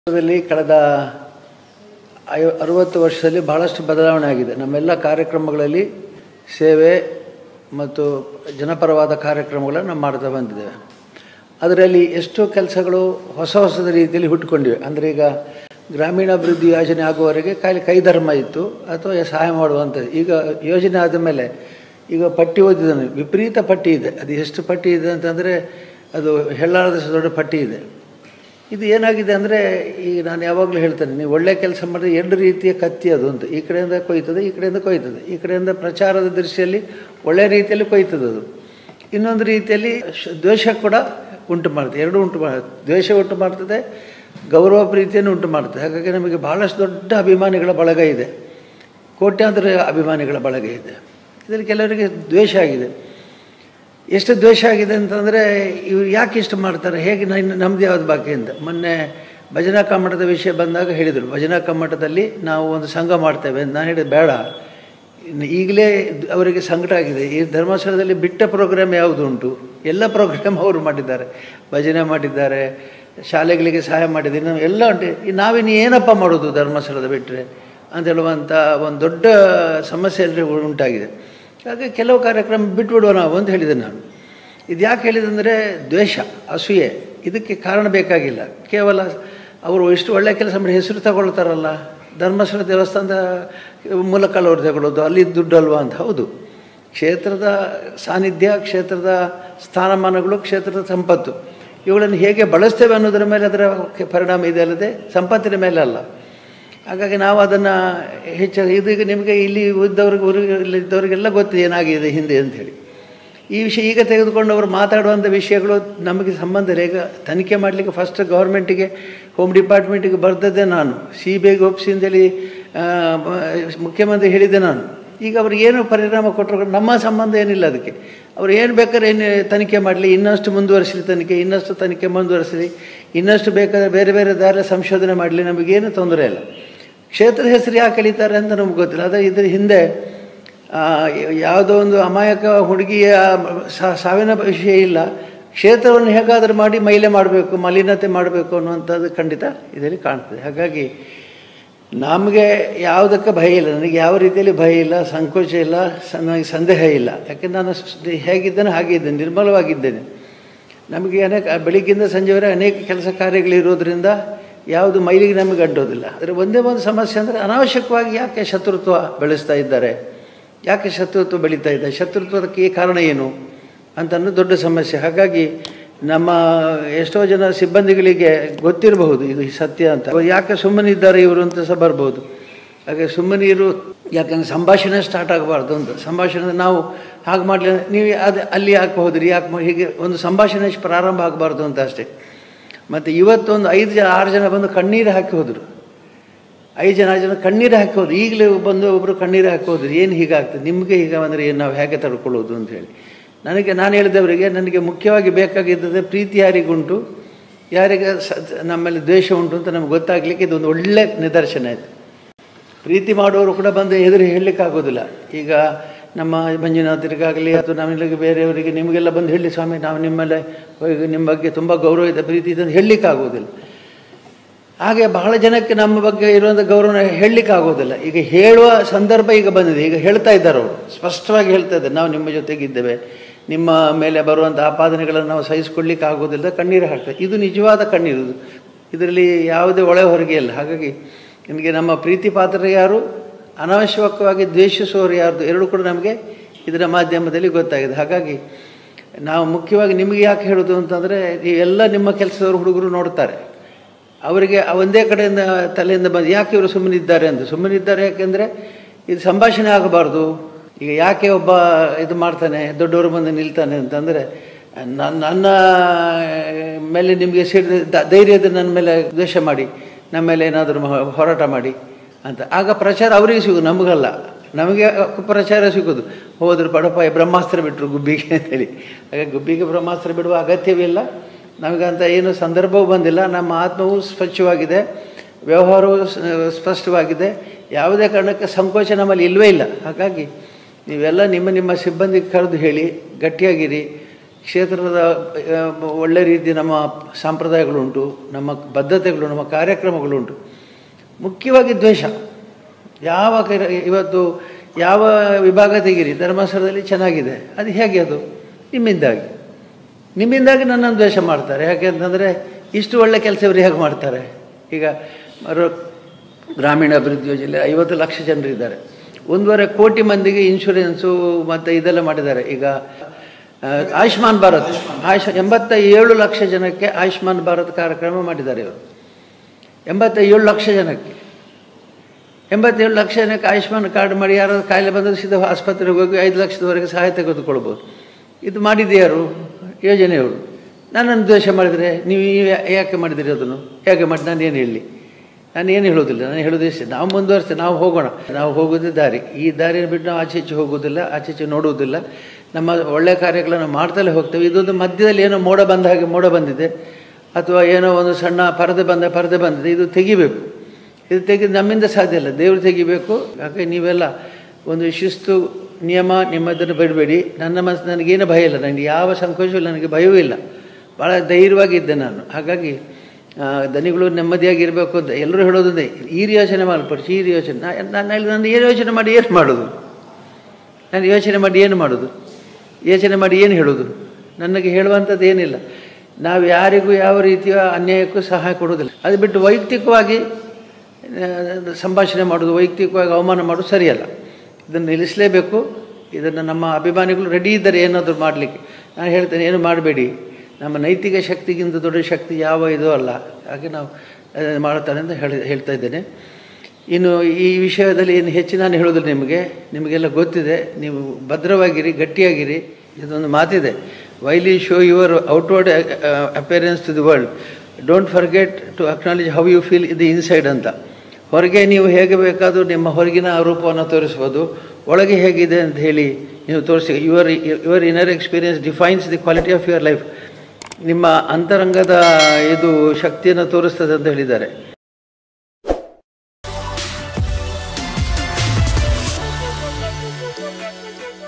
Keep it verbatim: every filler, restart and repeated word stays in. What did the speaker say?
ದಲ್ಲಿ ಕಳೆದ ಅರವತ್ತು ವರ್ಷದಲ್ಲಿ ಬಹಳಷ್ಟು ಬದಲಾವಣೆ ಆಗಿದೆ. ನಮ್ಮೆಲ್ಲ ಕಾರ್ಯಕ್ರಮಗಳಲ್ಲಿ ಸೇವೆ ಮತ್ತು ಜನಪರವಾದ ಕಾರ್ಯಕ್ರಮಗಳನ್ನು ನಾವು ಮಾಡ್ತಾ ಬಂದಿದ್ದೇವೆ. ಅದರಲ್ಲಿ ಎಷ್ಟೋ ಕೆಲಸಗಳು ಹೊಸ ಹೊಸದ ರೀತಿಯಲ್ಲಿ ಹುಟ್ಟುಕೊಂಡಿವೆ. ಅಂದರೆ ಈಗ ಗ್ರಾಮೀಣಾಭಿವೃದ್ಧಿ ಯೋಜನೆ ಆಗುವವರೆಗೆ ಖಾಲಿ ಕೈಧರ್ಮ ಇತ್ತು ಅಥವಾ ಸಹಾಯ ಮಾಡುವಂಥದ್ದು. ಈಗ ಯೋಜನೆ ಆದ ಮೇಲೆ ಈಗ ಪಟ್ಟಿ ಓದಿದ್ದಾನೆ, ವಿಪರೀತ ಪಟ್ಟಿ ಇದೆ. ಅದು ಎಷ್ಟು ಪಟ್ಟಿ ಇದೆ ಅಂತಂದರೆ ಅದು ಹೇಳಲಾರದಷ್ಟು ದೊಡ್ಡ ಪಟ್ಟಿ ಇದೆ. ಇದು ಏನಾಗಿದೆ ಅಂದರೆ ಈಗ ನಾನು ಯಾವಾಗಲೂ ಹೇಳ್ತೇನೆ, ನೀವು ಒಳ್ಳೆಯ ಕೆಲಸ ಮಾಡಿದ್ರೆ ಎರಡು ರೀತಿಯ ಕತ್ತಿ ಅದು ಅಂತ. ಈ ಕಡೆಯಿಂದ ಕೊಯ್ತದೆ, ಈ ಕಡೆಯಿಂದ ಕೊಯ್ತದೆ. ಈ ಕಡೆಯಿಂದ ಪ್ರಚಾರದ ದೃಷ್ಟಿಯಲ್ಲಿ ಒಳ್ಳೆಯ ರೀತಿಯಲ್ಲಿ ಕೊಯ್ತದೆ ಅದು. ಇನ್ನೊಂದು ರೀತಿಯಲ್ಲಿ ದ್ವೇಷ ಕೂಡ ಉಂಟು ಮಾಡ್ತದೆ. ಎರಡೂ ಉಂಟು ಮಾಡ ದ್ವೇಷ ಉಂಟು ಮಾಡ್ತದೆ, ಗೌರವ ಪ್ರೀತಿಯನ್ನು ಉಂಟು ಮಾಡ್ತದೆ. ಹಾಗಾಗಿ ನಮಗೆ ಭಾಳಷ್ಟು ದೊಡ್ಡ ಅಭಿಮಾನಿಗಳ ಬಳಗ ಇದೆ, ಕೋಟ್ಯಾಂತರ ಅಭಿಮಾನಿಗಳ ಬಳಗ ಇದೆ. ಇದರಲ್ಲಿ ಕೆಲವರಿಗೆ ದ್ವೇಷ ಆಗಿದೆ. ಎಷ್ಟು ದ್ವೇಷ ಆಗಿದೆ ಅಂತಂದರೆ ಇವ್ರು ಯಾಕೆ ಇಷ್ಟು ಮಾಡ್ತಾರೆ, ಹೇಗೆ ನಾನು ನಮ್ಮದು ಯಾವುದು ಬಾಕಿ ಅಂತ. ಮೊನ್ನೆ ಭಜನಾ ಕಮ್ಮಟದ ವಿಷಯ ಬಂದಾಗ ಹೇಳಿದರು, ಭಜನಾ ಕಮ್ಮಟದಲ್ಲಿ ನಾವು ಒಂದು ಸಂಘ ಮಾಡ್ತೇವೆ ಅಂತ. ನಾನು ಹೇಳಿದೆ ಬೇಡ, ಈಗಲೇ ಅವರಿಗೆ ಸಂಕಟ ಆಗಿದೆ. ಈ ಧರ್ಮಸ್ಥಳದಲ್ಲಿ ಬಿಟ್ಟ ಪ್ರೋಗ್ರಾಮ್ ಯಾವುದು ಉಂಟು, ಎಲ್ಲ ಪ್ರೋಗ್ರಾಮ್ ಅವರು ಮಾಡಿದ್ದಾರೆ. ಭಜನೆ ಮಾಡಿದ್ದಾರೆ, ಶಾಲೆಗಳಿಗೆ ಸಹಾಯ ಮಾಡಿದ್ದೀನಿ, ನಾವು ಎಲ್ಲ ಉಂಟು. ನಾವಿನ್ನು ಏನಪ್ಪ ಮಾಡೋದು ಧರ್ಮಸ್ಥಳದ ಬಿಟ್ಟರೆ ಅಂತ ಹೇಳುವಂಥ ಒಂದು ದೊಡ್ಡ ಸಮಸ್ಯೆ ಎಲ್ಲರಿಗೂ ಉಂಟಾಗಿದೆ. ಹಾಗೆ ಕೆಲವು ಕಾರ್ಯಕ್ರಮ ಬಿಟ್ಬಿಡುವ ನಾವು ಅಂತ ಹೇಳಿದೆ ನಾನು. ಇದು ಯಾಕೆ ಹೇಳಿದೆ ಅಂದರೆ ದ್ವೇಷ, ಅಸೂಯೆ, ಇದಕ್ಕೆ ಕಾರಣ ಬೇಕಾಗಿಲ್ಲ. ಕೇವಲ ಅವರು ಎಷ್ಟು ಒಳ್ಳೆಯ ಕೆಲಸ ಮಾಡಿ ಹೆಸರು ತಗೊಳ್ತಾರಲ್ಲ, ಧರ್ಮಸ್ಥಳ ದೇವಸ್ಥಾನದ ಮೂಲಕ ಅವ್ರು ತಗೊಳ್ಳೋದು, ಅಲ್ಲಿ ದುಡ್ಡು ಅಲ್ವಾ ಅಂತ. ಹೌದು, ಕ್ಷೇತ್ರದ ಸಾನ್ನಿಧ್ಯ, ಕ್ಷೇತ್ರದ ಸ್ಥಾನಮಾನಗಳು, ಕ್ಷೇತ್ರದ ಸಂಪತ್ತು, ಇವುಗಳನ್ನು ಹೇಗೆ ಬಳಸ್ತೇವೆ ಅನ್ನೋದರ ಮೇಲೆ ಅದರ ಪರಿಣಾಮ ಇದೆ, ಅಲ್ಲದೆ ಸಂಪತ್ತಿನ ಮೇಲೆ ಅಲ್ಲ. ಹಾಗಾಗಿ ನಾವು ಅದನ್ನು ಹೆಚ್ಚು ಇದೀಗ ನಿಮಗೆ ಇಲ್ಲಿ ಇದ್ದವ್ರಿಗೆ ಊರಿಗೆ ಇದ್ದವರಿಗೆಲ್ಲ ಗೊತ್ತಿದೆ ಏನಾಗಿದೆ ಹಿಂದೆ ಅಂಥೇಳಿ. ಈ ವಿಷಯ ಈಗ ತೆಗೆದುಕೊಂಡು ಅವರು ಮಾತಾಡುವಂಥ ವಿಷಯಗಳು ನಮಗೆ ಸಂಬಂಧ ಇಲ್ಲ. ಈಗ ತನಿಖೆ ಮಾಡಲಿಕ್ಕೆ ಫಸ್ಟ್ ಗೌರ್ಮೆಂಟಿಗೆ, ಹೋಮ್ ಡಿಪಾರ್ಟ್ಮೆಂಟಿಗೆ ಬರ್ತದೆ ನಾನು, ಸಿ ಬಿ ಐಗೆ ಒಪ್ಪಿಸಿ ಅಂತೇಳಿ ಮುಖ್ಯಮಂತ್ರಿ ಹೇಳಿದ್ದೆ ನಾನು. ಈಗ ಅವ್ರು ಏನು ಪರಿಣಾಮ ಕೊಟ್ಟರು, ನಮ್ಮ ಸಂಬಂಧ ಏನಿಲ್ಲ ಅದಕ್ಕೆ. ಅವ್ರು ಏನು ಬೇಕಾದ್ರೆ ಏನು ತನಿಖೆ ಮಾಡಲಿ, ಇನ್ನಷ್ಟು ಮುಂದುವರಿಸಲಿ ತನಿಖೆ, ಇನ್ನಷ್ಟು ತನಿಖೆ ಮುಂದುವರಿಸಲಿ, ಇನ್ನಷ್ಟು ಬೇಕಾದರೆ ಬೇರೆ ಬೇರೆ ದಾರಿ ಸಂಶೋಧನೆ ಮಾಡಲಿ, ನಮಗೇನು ತೊಂದರೆ ಇಲ್ಲ. ಕ್ಷೇತ್ರದ ಹೆಸರು ಯಾಕೆ ಕಳೀತಾರೆ ಅಂತ ನಮ್ಗೆ ಗೊತ್ತಿಲ್ಲ. ಆದರೆ ಇದ್ರ ಹಿಂದೆ ಯಾವುದೋ ಒಂದು ಅಮಾಯಕ ಹುಡುಗಿಯ ಸಾವಿನ ವಿಷಯ ಇಲ್ಲ, ಕ್ಷೇತ್ರವನ್ನು ಹೇಗಾದರೂ ಮಾಡಿ ಮೈಲೆ ಮಾಡಬೇಕು, ಮಲಿನತೆ ಮಾಡಬೇಕು ಅನ್ನುವಂಥದ್ದು ಖಂಡಿತ ಇದರಲ್ಲಿ ಕಾಣ್ತದೆ. ಹಾಗಾಗಿ ನಮಗೆ ಯಾವುದಕ್ಕೆ ಭಯ ಇಲ್ಲ, ನನಗೆ ಯಾವ ರೀತಿಯಲ್ಲಿ ಭಯ ಇಲ್ಲ, ಸಂಕೋಚ ಇಲ್ಲ, ನನಗೆ ಸಂದೇಹ ಇಲ್ಲ. ಯಾಕೆಂದ್ರೆ ನಾನು ಹೇಗಿದ್ದೇನೆ ಹಾಗೆ ಇದ್ದೇನೆ, ನಿರ್ಮಲವಾಗಿದ್ದೇನೆ. ನಮಗೆ ಅನೇಕ ಬೆಳಿಗ್ಗಿಂದ ಸಂಜೆವರೆಗೆ ಅನೇಕ ಕೆಲಸ ಕಾರ್ಯಗಳಿರೋದ್ರಿಂದ ಯಾವುದು ಮೈಲಿಗೆ ನಮಗೆ ಅಡ್ಡೋದಿಲ್ಲ. ಆದರೆ ಒಂದೇ ಒಂದು ಸಮಸ್ಯೆ ಅಂದರೆ ಅನಾವಶ್ಯಕವಾಗಿ ಯಾಕೆ ಶತ್ರುತ್ವ ಬೆಳೆಸ್ತಾ ಇದ್ದಾರೆ, ಯಾಕೆ ಶತ್ರುತ್ವ ಬೆಳೀತಾ ಇದೆ, ಶತ್ರುತ್ವಕ್ಕೆ ಕಾರಣ ಏನು ಅಂತ ಅನ್ನೋದು ದೊಡ್ಡ ಸಮಸ್ಯೆ. ಹಾಗಾಗಿ ನಮ್ಮ ಎಷ್ಟೋ ಜನ ಸಿಬ್ಬಂದಿಗಳಿಗೆ ಗೊತ್ತಿರಬಹುದು ಇದು ಸತ್ಯ ಅಂತ. ಯಾಕೆ ಸುಮ್ಮನಿದ್ದಾರೆ ಇವರು ಅಂತ ಸಹ ಬರ್ಬೋದು. ಹಾಗೆ ಸುಮ್ಮನೀರು ಯಾಕಂದರೆ ಸಂಭಾಷಣೆ ಸ್ಟಾರ್ಟ್ ಆಗಬಾರ್ದು ಅಂತ. ಸಂಭಾಷಣೆ ನಾವು ಹಾಗೆ ಮಾಡಲಿ, ನೀವು ಅದು ಅಲ್ಲಿ ಯಾಕೆ ಹೋದ್ರಿ, ಯಾಕೆ ಹೀಗೆ ಒಂದು ಸಂಭಾಷಣೆ ಪ್ರಾರಂಭ ಆಗಬಾರ್ದು ಅಂತ ಅಷ್ಟೇ. ಮತ್ತು ಇವತ್ತೊಂದು ಐದು ಜನ ಆರು ಜನ ಬಂದು ಕಣ್ಣೀರು ಹಾಕಿ ಹೋದರು, ಐದು ಜನ ಆರು ಜನ ಕಣ್ಣೀರು ಹಾಕಿ ಹೋದ್ರು. ಈಗಲೇ ಬಂದು ಒಬ್ಬರು ಕಣ್ಣೀರು ಹಾಕಿ ಹೋದ್ರು, ಏನು ಹೀಗಾಗ್ತದೆ ನಿಮಗೆ, ಹೀಗೆ ಅಂದರೆ ಏನು, ನಾವು ಹೇಗೆ ತಡ್ಕೊಳ್ಳೋದು ಅಂತ ಹೇಳಿ. ನನಗೆ ನಾನು ಹೇಳಿದವರಿಗೆ, ನನಗೆ ಮುಖ್ಯವಾಗಿ ಬೇಕಾಗಿದ್ದದೆ ಪ್ರೀತಿ ಯಾರಿಗುಂಟು, ಯಾರಿಗೆ ಸ ನಮ್ಮಲ್ಲಿ ದ್ವೇಷ ಉಂಟು ಅಂತ ನಮ್ಗೆ ಗೊತ್ತಾಗಲಿಕ್ಕೆ ಇದೊಂದು ಒಳ್ಳೆಯ ನಿದರ್ಶನ ಆಯಿತು. ಪ್ರೀತಿ ಮಾಡುವವರು ಕೂಡ ಬಂದು ಎದುರು ಹೇಳಲಿಕ್ಕಾಗೋದಿಲ್ಲ. ಈಗ ನಮ್ಮ ಮಂಜುನಾಥರಿಗಾಗಲಿ ಅಥವಾ ನಮಗೆ ಬೇರೆಯವರಿಗೆ ನಿಮಗೆಲ್ಲ ಬಂದು ಹೇಳಿ, ಸ್ವಾಮಿ ನಾವು ನಿಮ್ಮಲ್ಲೇ ನಿಮ್ಮ ಬಗ್ಗೆ ತುಂಬ ಗೌರವ ಇದೆ, ಪ್ರೀತಿ ಇದೆ ಅಂತ ಹೇಳಲಿಕ್ಕಾಗೋದಿಲ್ಲ. ಹಾಗೆ ಬಹಳ ಜನಕ್ಕೆ ನಮ್ಮ ಬಗ್ಗೆ ಇರುವಂಥ ಗೌರವನ ಹೇಳಲಿಕ್ಕಾಗೋದಿಲ್ಲ. ಈಗ ಹೇಳುವ ಸಂದರ್ಭ ಈಗ ಬಂದಿದೆ, ಈಗ ಹೇಳ್ತಾ ಇದ್ದಾರೆ ಅವರು, ಸ್ಪಷ್ಟವಾಗಿ ಹೇಳ್ತಾ ಇದ್ದಾರೆ, ನಾವು ನಿಮ್ಮ ಜೊತೆಗಿದ್ದೇವೆ, ನಿಮ್ಮ ಮೇಲೆ ಬರುವಂಥ ಆಪಾದನೆಗಳನ್ನು ನಾವು ಸಹಿಸ್ಕೊಳ್ಳಿಕ್ಕೆ ಆಗೋದಿಲ್ಲ, ಕಣ್ಣೀರು ಹಾಕ್ತೇವೆ. ಇದು ನಿಜವಾದ ಕಣ್ಣೀರು, ಇದರಲ್ಲಿ ಯಾವುದೇ ಒಳೆ ಹೊರಗೆ ಇಲ್ಲ. ಹಾಗಾಗಿ ನಿಮಗೆ ನಮ್ಮ ಪ್ರೀತಿ ಪಾತ್ರ ಯಾರು, ಅನಾವಶ್ಯಕವಾಗಿ ದ್ವೇಷಿಸುವವರು ಯಾರ್ದು, ಎರಡೂ ಕೂಡ ನಮಗೆ ಇದರ ಮಾಧ್ಯಮದಲ್ಲಿ ಗೊತ್ತಾಗಿದೆ. ಹಾಗಾಗಿ ನಾವು ಮುಖ್ಯವಾಗಿ ನಿಮಗೆ ಯಾಕೆ ಹೇಳೋದು ಅಂತಂದರೆ, ನೀವೆಲ್ಲ ನಿಮ್ಮ ಕೆಲಸದವರು ಹುಡುಗರು ನೋಡ್ತಾರೆ, ಅವರಿಗೆ ಒಂದೇ ಕಡೆಯಿಂದ ತಲೆಯಿಂದ ಬಂದು ಯಾಕೆ ಇವರು ಸುಮ್ಮನಿದ್ದಾರೆ ಅಂತ. ಸುಮ್ಮನಿದ್ದಾರೆ ಯಾಕೆಂದರೆ ಇದು ಸಂಭಾಷಣೆ ಆಗಬಾರ್ದು. ಈಗ ಯಾಕೆ ಒಬ್ಬ ಇದು ಮಾಡ್ತಾನೆ, ದೊಡ್ಡವರು ಬಂದು ನಿಲ್ತಾನೆ ಅಂತಂದರೆ, ನನ್ನ ನನ್ನ ಮೇಲೆ ನಿಮಗೆ ಸಿಡಿದ ಧೈರ್ಯದ ನನ್ನ ಮೇಲೆ ದ್ವೇಷ ಮಾಡಿ, ನಮ್ಮ ಮೇಲೆ ಏನಾದರೂ ಹೋರಾಟ ಮಾಡಿ ಅಂತ. ಆಗ ಪ್ರಚಾರ ಅವರಿಗೆ ಸಿಗೋದು, ನಮಗಲ್ಲ. ನಮಗೆ ಪ್ರಚಾರ ಸಿಗೋದು, ಹೋದ್ರು ಪಡಪ ಬ್ರಹ್ಮಾಸ್ತ್ರ ಬಿಟ್ಟರು ಗುಬ್ಬಿಗೆ ಅಂತೇಳಿ. ಹಾಗೆ ಗುಬ್ಬಿಗೆ ಬ್ರಹ್ಮಾಸ್ತ್ರ ಬಿಡುವ ಅಗತ್ಯವಿಲ್ಲ, ನಮಗಂತ ಏನು ಸಂದರ್ಭವೂ ಬಂದಿಲ್ಲ. ನಮ್ಮ ಆತ್ಮವೂ ಸ್ವಚ್ಛವಾಗಿದೆ, ವ್ಯವಹಾರವೂ ಸ್ಪಷ್ಟವಾಗಿದೆ, ಯಾವುದೇ ಕಾರಣಕ್ಕೆ ಸಂಕೋಚ ನಮ್ಮಲ್ಲಿ ಇಲ್ಲವೇ ಇಲ್ಲ. ಹಾಗಾಗಿ ನೀವೆಲ್ಲ ನಿಮ್ಮ ನಿಮ್ಮ ಸಿಬ್ಬಂದಿಗೆ ಕರೆದು ಹೇಳಿ, ಗಟ್ಟಿಯಾಗಿರಿ, ಕ್ಷೇತ್ರದ ಒಳ್ಳೆ ರೀತಿ ನಮ್ಮ ಸಂಪ್ರದಾಯಗಳುಂಟು, ನಮ್ಮ ಬದ್ಧತೆಗಳು, ನಮ್ಮ ಕಾರ್ಯಕ್ರಮಗಳುಂಟು. ಮುಖ್ಯವಾಗಿ ದ್ವೇಷ. ಯಾವ ಇವತ್ತು ಯಾವ ವಿಭಾಗ ತೆಗೀರಿ, ಧರ್ಮಸ್ಥಳದಲ್ಲಿ ಚೆನ್ನಾಗಿದೆ, ಅದು ಹೇಗೆ? ಅದು ನಿಮ್ಮಿಂದಾಗಿ ನಿಮ್ಮಿಂದಾಗಿ ನನ್ನನ್ನು ದ್ವೇಷ ಮಾಡ್ತಾರೆ. ಯಾಕೆ ಅಂತಂದರೆ ಇಷ್ಟು ಒಳ್ಳೆ ಕೆಲಸ ಇವರು ಹೇಗೆ ಮಾಡ್ತಾರೆ? ಈಗ ಮರು ಗ್ರಾಮೀಣ ಅಭಿವೃದ್ಧಿ ಯೋಜನೆ ಐವತ್ತು ಲಕ್ಷ ಜನರಿದ್ದಾರೆ, ಒಂದೂವರೆ ಕೋಟಿ ಮಂದಿಗೆ ಇನ್ಶೂರೆನ್ಸು ಮತ್ತು ಇದೆಲ್ಲ ಮಾಡಿದ್ದಾರೆ. ಈಗ ಆಯುಷ್ಮಾನ್ ಭಾರತ್ ಆಯುಷ್ ಎಂಬತ್ತ ಏಳು ಲಕ್ಷ ಜನಕ್ಕೆ ಆಯುಷ್ಮಾನ್ ಭಾರತ್ ಕಾರ್ಯಕ್ರಮ ಮಾಡಿದ್ದಾರೆ ಇವರು. ಎಂಬತ್ತ ಏಳು ಲಕ್ಷ ಜನಕ್ಕೆ ಎಂಬತ್ತೇಳು ಲಕ್ಷ ಜನಕ್ಕೆ ಆಯುಷ್ಮಾನ್ ಕಾರ್ಡ್ ಮಾಡಿ ಯಾರಾದ್ರು ಕಾಯಿಲೆ ಬಂದರೆ ಸೀದಾ ಆಸ್ಪತ್ರೆಗೆ ಹೋಗಿ ಐದು ಲಕ್ಷದವರೆಗೆ ಸಹಾಯ ತೆಗೆದುಕೊಳ್ಬೋದು. ಇದು ಮಾಡಿದೆಯಾರು? ಯೋಜನೆಯವರು. ನನ್ನನ್ನು ದ್ವೇಷ ಮಾಡಿದರೆ ನೀವು ಯಾಕೆ ಮಾಡಿದಿರಿ? ಅದನ್ನು ಹೇಗೆ ಮಾಡಿ ನಾನು ಏನು ಹೇಳಲಿ? ನಾನು ಏನು ಹೇಳೋದಿಲ್ಲ. ನಾನು ಹೇಳೋದು ಇಷ್ಟೇ, ನಾವು ಮುಂದುವರಿಸ್ತೇವೆ, ನಾವು ಹೋಗೋಣ. ನಾವು ಹೋಗೋದೇ ದಾರಿ, ಈ ದಾರಿಯನ್ನು ಬಿಟ್ಟು ನಾವು ಆಚೆ ಈಚೆ ಹೋಗೋದಿಲ್ಲ, ಆಚೆ ಈಚೆ ನೋಡುವುದಿಲ್ಲ. ನಮ್ಮ ಒಳ್ಳೆಯ ಕಾರ್ಯಗಳನ್ನು ಮಾಡ್ತಲೇ ಹೋಗ್ತೇವೆ. ಇದೊಂದು ಮಧ್ಯದಲ್ಲಿ ಏನೋ ಮೋಡ ಬಂದ ಹಾಗೆ ಮೋಡ ಬಂದಿದೆ, ಅಥವಾ ಏನೋ ಒಂದು ಸಣ್ಣ ಪರದೆ ಬಂದ ಪರದೆ ಬಂದಿದೆ, ಇದು ತೆಗಿಬೇಕು. ಇದು ತೆಗೆದು ನಮ್ಮಿಂದ ಸಾಧ್ಯ ಇಲ್ಲ, ದೇವರು ತೆಗಿಬೇಕು. ಯಾಕೆ ನೀವೆಲ್ಲ ಒಂದು ಶಿಸ್ತು ನಿಯಮ ನಿಮ್ಮದನ್ನು ಬಿಡಬೇಡಿ. ನನ್ನ ಮನಸ್ಸು ನನಗೇನು ಭಯ ಇಲ್ಲ, ನನಗೆ ಯಾವ ಸಂಕೋಚವೂ ಇಲ್ಲ, ನನಗೆ ಭಯವೂ ಇಲ್ಲ. ಭಾಳ ಧೈರ್ಯವಾಗಿದ್ದೆ ನಾನು. ಹಾಗಾಗಿ ದನಿಗಳು ನೆಮ್ಮದಿಯಾಗಿರಬೇಕು ಅಂತ ಎಲ್ಲರೂ ಹೇಳೋದೇ, ಈ ಯೋಚನೆ ಮಾಡಲ್ಪಡಿಸಿ, ಈ ಯೋಚನೆ ನಾನು ನಾನು ಏನು ಯೋಚನೆ ಮಾಡಿ ಏನು ಮಾಡೋದು? ನಾನು ಯೋಚನೆ ಮಾಡಿ ಏನು ಮಾಡೋದು? ಯೋಚನೆ ಮಾಡಿ ಏನು ಹೇಳೋದು? ನನಗೆ ಹೇಳುವಂಥದ್ದು ಏನಿಲ್ಲ. ನಾವು ಯಾರಿಗೂ ಯಾವ ರೀತಿಯ ಅನ್ಯಾಯಕ್ಕೂ ಸಹಾಯ ಕೊಡೋದಿಲ್ಲ. ಅದು ಬಿಟ್ಟು ವೈಯಕ್ತಿಕವಾಗಿ ಸಂಭಾಷಣೆ ಮಾಡೋದು, ವೈಯಕ್ತಿಕವಾಗಿ ಅವಮಾನ ಮಾಡೋದು ಸರಿಯಲ್ಲ. ಇದನ್ನು ನಿಲ್ಲಿಸಲೇಬೇಕು. ಇದನ್ನು ನಮ್ಮ ಅಭಿಮಾನಿಗಳು ರೆಡಿ ಇದ್ದಾರೆ ಏನಾದರೂ ಮಾಡಲಿಕ್ಕೆ. ನಾನು ಹೇಳ್ತೇನೆ, ಏನು ಮಾಡಬೇಡಿ. ನಮ್ಮ ನೈತಿಕ ಶಕ್ತಿಗಿಂತ ದೊಡ್ಡ ಶಕ್ತಿ ಯಾವ ಇದೂ ಅಲ್ಲ. ಹಾಗೆ ನಾವು ಮಾಡ್ತಾರೆ ಅಂತ ಹೇಳಿ ಹೇಳ್ತಾ ಇದ್ದೇನೆ. ಇನ್ನು ಈ ವಿಷಯದಲ್ಲಿ ಏನು ಹೆಚ್ಚು ನಾನು ಹೇಳೋದಿಲ್ಲ. ನಿಮಗೆ ನಿಮಗೆಲ್ಲ ಗೊತ್ತಿದೆ. ನೀವು ಭದ್ರವಾಗಿರಿ, ಗಟ್ಟಿಯಾಗಿರಿ. ಇದೊಂದು ಮಾತಿದೆ, while you show your outward appearance to the world, don't forget to acknowledge how you feel in the inside ಅಂತ. ಹೊರಗೆ ನೀವು ಹೇಗೆ ಬೇಕಾದರೂ ನಿಮ್ಮ ಹೊರಗಿನ ರೂಪವನ್ನು ತೋರಿಸ್ಬೋದು, ಒಳಗೆ ಹೇಗಿದೆ ಅಂತ ಹೇಳಿ ನೀವು ತೋರಿಸಿ. Your your inner experience defines the quality of your life. ನಿಮ್ಮ ಅಂತರಂಗದ ಇದು ಶಕ್ತಿಯನ್ನು ತೋರಿಸ್ತದೆ ಅಂತ ಹೇಳಿದ್ದಾರೆ.